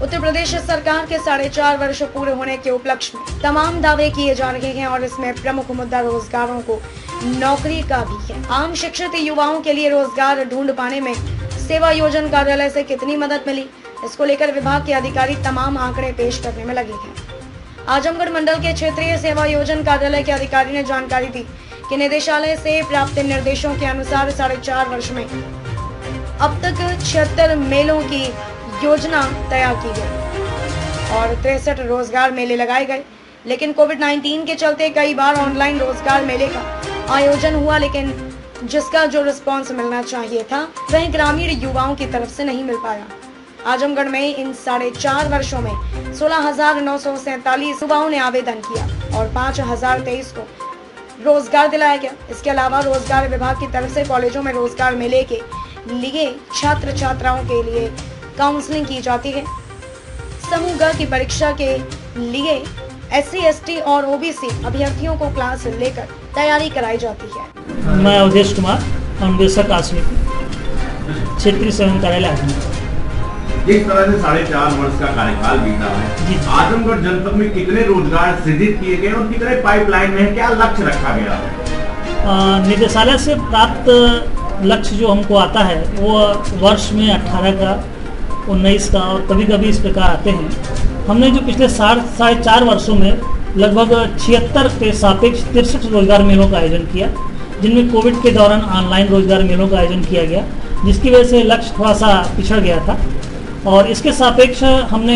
उत्तर प्रदेश सरकार के 4.5 वर्ष पूरे होने के उपलक्ष्य में तमाम दावे किए जा रहे हैं और इसमें प्रमुख मुद्दा रोजगारों को नौकरी का भी है। आम शिक्षित युवाओं के लिए रोजगार ढूंढ पाने में सेवा योजना कार्यालय से कितनी मदद मिली, इसको लेकर विभाग के अधिकारी तमाम आंकड़े पेश करने में लगे हैं। आजमगढ़ मंडल के क्षेत्रीय सेवा योजना कार्यालय के अधिकारी ने जानकारी दी कि निदेशालय से प्राप्त निर्देशों के अनुसार 4.5 वर्ष में अब तक 76 मेलों की योजना तैयार की गई और 63 रोजगार मेले लगाए गए। लेकिन कोविड-19 के चलते कई बार ऑनलाइन रोजगार मेले का आयोजन हुआ, लेकिन जिसका जो रिस्पांस मिलना चाहिए था वह ग्रामीण युवाओं की तरफ से नहीं मिल पाया। आजमगढ़ में इन 4.5 वर्षों में 16,947 युवाओं ने आवेदन किया और 5,023 को रोजगार दिलाया गया। इसके अलावा रोजगार विभाग की तरफ से कॉलेजों में रोजगार मेले के लिए छात्र छात्राओं के लिए काउंसलिंग की जाती है। समूह ग की परीक्षा के लिए SC, ST और OBC अभ्यर्थियों को क्लास लेकर तैयारी कराई जाती है। मैं अवधेश कुमार, अन्वेषक आश्विक, क्षेत्रीय सेवा कार्यालय। जिस तरह से 4.5 वर्ष का कार्यकाल बीता है, आजमगढ़ जनपद में कितने रोजगार सृजित किए गए और कितने पाइपलाइन में है, क्या लक्ष्य रखा गया है? निदेशालय से प्राप्त लक्ष्य जो हमको आता है वो वर्ष में 18 का, 19 का और कभी कभी इस प्रकार आते हैं। हमने जो पिछले 4.5 वर्षों में लगभग 76 के सापेक्ष 63 रोजगार मेलों का आयोजन किया, जिनमें कोविड के दौरान ऑनलाइन रोजगार मेलों का आयोजन किया गया, जिसकी वजह से लक्ष्य थोड़ा सा पिछड़ गया था। और इसके सापेक्ष हमने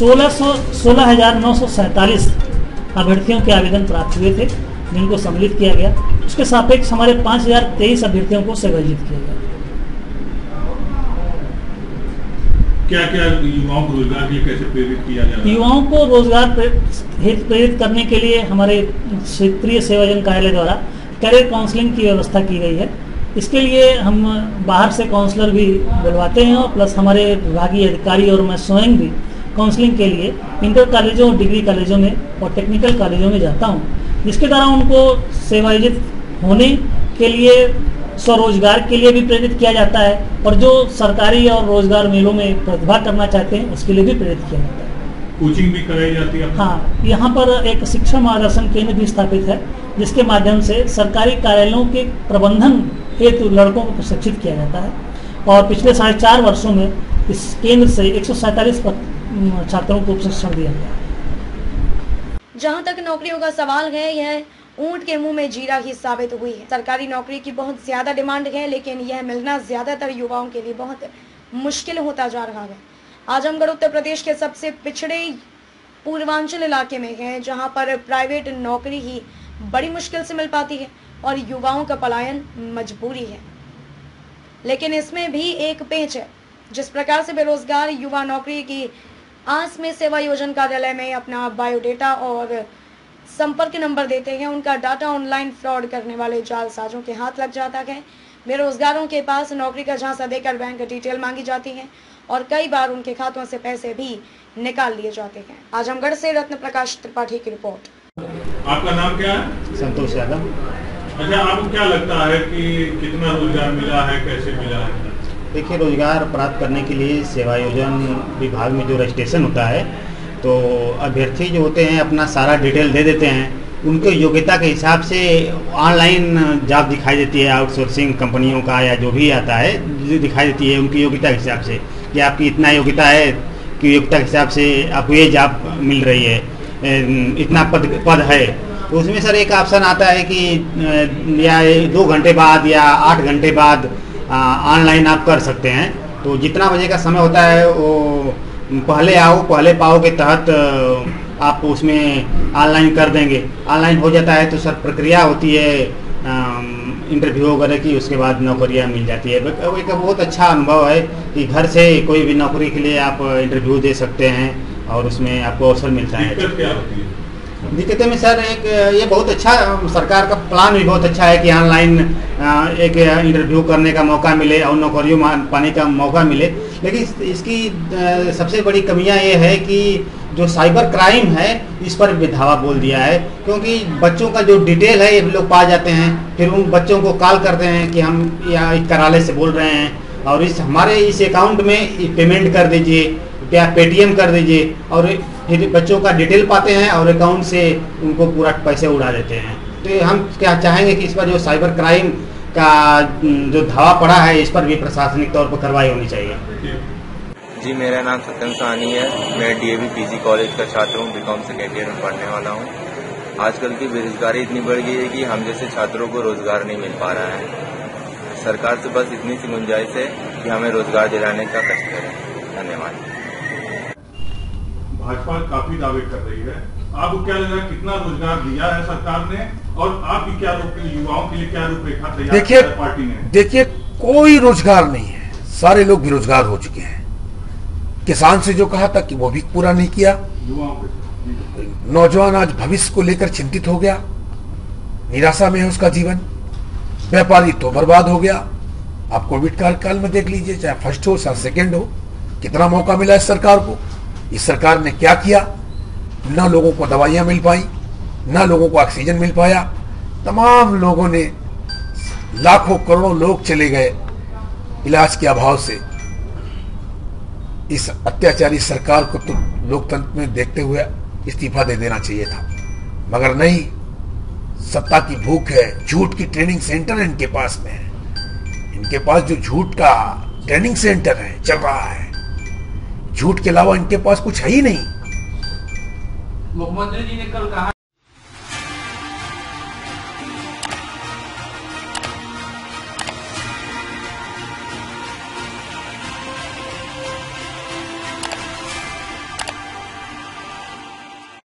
16,947 अभ्यर्थियों के आवेदन प्राप्त हुए थे, जिनको सम्मिलित किया गया। उसके सापेक्ष हमारे 5,023 अभ्यर्थियों को सेवायोजित किया गया। क्या क्या युवाओं को रोजगार के लिए कैसे प्रेरित किया जा रहा है? युवाओं को रोजगार प्रेरित करने के लिए हमारे क्षेत्रीय सेवा योजना कार्यालय द्वारा करियर काउंसलिंग की व्यवस्था की गई है। इसके लिए हम बाहर से काउंसलर भी बुलवाते हैं और प्लस हमारे विभागीय अधिकारी और मैं स्वयं भी काउंसलिंग के लिए इंटर कॉलेजों, डिग्री कॉलेजों में और टेक्निकल कॉलेजों में जाता हूं, जिसके द्वारा उनको सेवायोजित होने के लिए, स्वरोजगार के लिए भी प्रेरित किया जाता है और जो सरकारी और रोजगार मेलों में प्रतिभा करना चाहते हैं उसके लिए भी प्रेरित किया जाता है। कोचिंग भी कराई जाती है? हाँ, यहाँ पर एक शिक्षा मार्गदर्शन केंद्र भी स्थापित है, जिसके माध्यम से सरकारी कार्यालयों के प्रबंधन हेतु लड़कों को प्रशिक्षित किया जाता है और पिछले 4.5 वर्षों में इस केंद्र से 147 छात्रों को प्रशिक्षण दिया गया है। जहाँ तक नौकरियों का सवाल है, यह ऊंट के मुंह में जीरा ही साबित हुई है। सरकारी नौकरी की बहुत ज्यादा डिमांड है, लेकिन यह मिलना ज्यादातर युवाओं के लिए बहुत मुश्किल होता जा रहा है। आजमगढ़ उत्तर प्रदेश के सबसे पिछड़े पूर्वांचल इलाके में है, जहां पर प्राइवेट नौकरी ही बड़ी मुश्किल से मिल पाती है और युवाओं का पलायन मजबूरी है। लेकिन इसमें भी एक पेच है। जिस प्रकार से बेरोजगार युवा नौकरी की आस में सेवा योजना कार्यालय में अपना बायोडेटा और संपर्क नंबर देते हैं, उनका डाटा ऑनलाइन फ्रॉड करने वाले जालसाजों के हाथ लग जाता है। बेरोजगारों के पास नौकरी का झांसा देकर बैंक डिटेल मांगी जाती है और कई बार उनके खातों से पैसे भी निकाल लिए जाते हैं। आजमगढ़ से रत्न प्रकाश त्रिपाठी की रिपोर्ट। आपका नाम क्या है? संतोष यादव। अच्छा, आपको क्या लगता है कि कितना रोजगार मिला है, कैसे मिला है? देखिए, रोजगार प्राप्त करने के लिए सेवा योजना विभाग में जो रजिस्ट्रेशन होता है, तो अभ्यर्थी जो होते हैं अपना सारा डिटेल दे देते हैं। उनके योग्यता के हिसाब से ऑनलाइन जॉब दिखाई देती है, आउटसोर्सिंग कंपनियों का या जो भी आता है जो दिखाई देती है उनकी योग्यता के हिसाब से कि आपकी इतना योग्यता है, कि योग्यता के हिसाब से आपको ये जॉब मिल रही है, इतना पद है। तो उसमें सर एक ऑप्शन आता है कि या 2 घंटे बाद या 8 घंटे बाद ऑनलाइन आप कर सकते हैं। तो जितना बजे का समय होता है वो पहले आओ पहले पाओ के तहत आप उसमें ऑनलाइन कर देंगे। ऑनलाइन हो जाता है तो सर प्रक्रिया होती है इंटरव्यू वगैरह की, उसके बाद नौकरियां मिल जाती है। एक बहुत अच्छा अनुभव है कि घर से कोई भी नौकरी के लिए आप इंटरव्यू दे सकते हैं और उसमें आपको अवसर मिलता है। दिक्कत क्या होती है? दिक्कतें में सर एक ये बहुत अच्छा सरकार का प्लान भी बहुत अच्छा है कि ऑनलाइन एक इंटरव्यू करने का मौका मिले और नौकरियों पाने का मौका मिले। लेकिन इसकी सबसे बड़ी कमियां ये है कि जो साइबर क्राइम है इस पर भी धावा बोल दिया है, क्योंकि बच्चों का जो डिटेल है ये लोग पा जाते हैं, फिर उन बच्चों को कॉल करते हैं कि हम यहाँ कार्यालय से बोल रहे हैं और हमारे इस अकाउंट में पेमेंट कर दीजिए, रुपया पेटीएम कर दीजिए, और फिर बच्चों का डिटेल पाते हैं और अकाउंट से उनको पूरा पैसे उड़ा देते हैं। तो हम क्या चाहेंगे कि इस पर जो साइबर क्राइम का जो धावा पड़ा है, इस पर भी प्रशासनिक तौर पर कार्रवाई होनी चाहिए। जी, मेरा नाम सत्यम साहनी है। मैं डीएवी पीजी कॉलेज का छात्र हूँ, बीकॉम सेकेंड ईयर में पढ़ने वाला हूँ। आजकल की बेरोजगारी इतनी बढ़ गई है कि हम जैसे छात्रों को रोजगार नहीं मिल पा रहा है। सरकार से बस इतनी सी गुंजाइश है कि हमें रोजगार दिलाने का कष्ट करें। धन्यवाद। भाजपा काफी दावे कर रही है, आपको क्या लग रहा है कितना रोजगार दिया है सरकार ने, और आपकी क्या युवाओं के लिए क्या रूपरेखा तैयार की है पार्टी ने? देखिए, कोई रोजगार नहीं है, सारे लोग बेरोजगार हो चुके हैं। किसान से जो कहा था कि वो भी पूरा नहीं किया। नौजवान आज भविष्य को लेकर चिंतित हो गया, निराशा में है उसका जीवन। व्यापारी तो बर्बाद हो गया। आप कोविड काल में देख लीजिए, चाहे फर्स्ट हो चाहे सेकेंड हो, कितना मौका मिला इस सरकार को। इस सरकार ने क्या किया? ना लोगों को दवाइयां मिल पाई, ना लोगों को ऑक्सीजन मिल पाया। तमाम लोगों ने, लाखों करोड़ों लोग चले गए इलाज के अभाव से। इस अत्याचारी सरकार को तो लोकतंत्र में देखते हुए इस्तीफा दे देना चाहिए था, मगर नहीं। सत्ता की भूख है, झूठ की ट्रेनिंग सेंटर इनके पास में है। इनके पास जो झूठ का ट्रेनिंग सेंटर है, चल रहा है, झूठ के अलावा इनके पास कुछ है ही नहीं। मुख्यमंत्री जी ने कल कहा